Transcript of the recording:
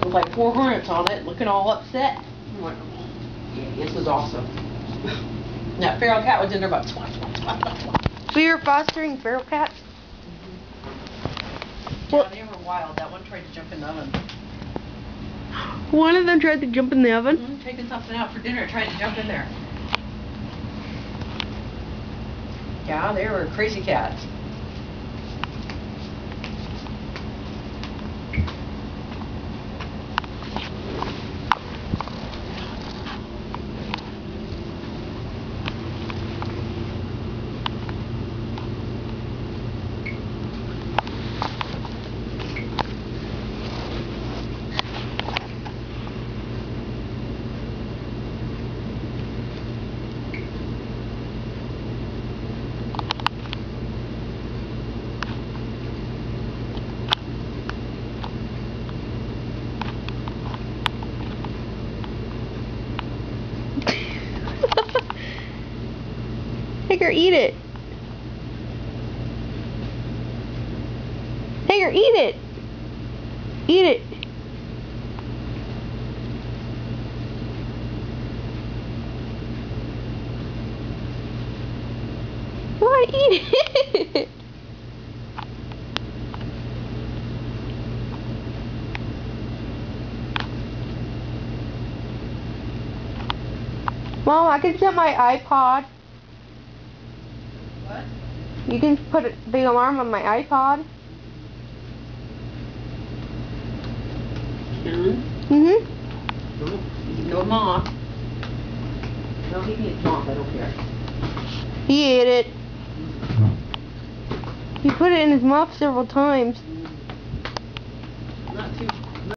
looked like 4 hornets on it, looking all upset. I'm like, yeah, this is awesome. That feral cat was in there about twat. So you're fostering feral cats? Yeah, they were wild. That one tried to jump in the oven. One of them tried to jump in the oven? Taking something out for dinner, tried to jump in there. Yeah, they were crazy cats. Hager, eat it. Hager, eat it. Eat it. Come on, eat it. Mom, I can set my iPod. What? You can put the alarm on my iPod. No Moth. No, he needs Moth, I don't care. He ate it. He put it in his mouth several times.